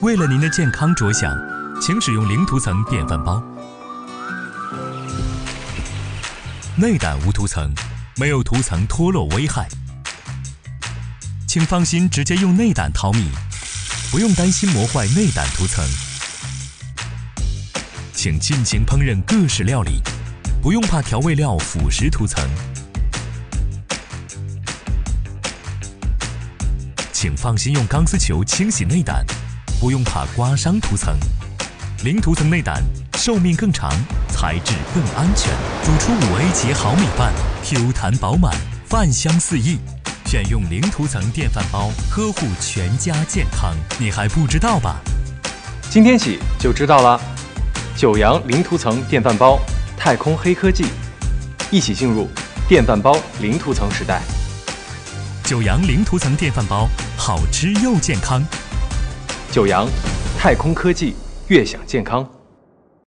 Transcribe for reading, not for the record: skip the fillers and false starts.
为了您的健康着想，请使用零涂层电饭煲。内胆无涂层，没有涂层脱落危害。请放心，直接用内胆淘米，不用担心磨坏内胆涂层。请尽情烹饪各式料理，不用怕调味料腐蚀涂层。请放心用钢丝球清洗内胆，不用怕刮伤涂层。零涂层内胆寿命更长，材质更安全，煮出5A 级好米饭，Q 弹饱满，饭香四溢。选用零涂层电饭煲，呵护全家健康，你还不知道吧？ 今天起就知道了。9阳零涂层电饭煲，太空黑科技，一起进入电饭煲零涂层时代。 9阳零涂层电饭煲，好吃又健康。 9阳，太空科技，悦享健康。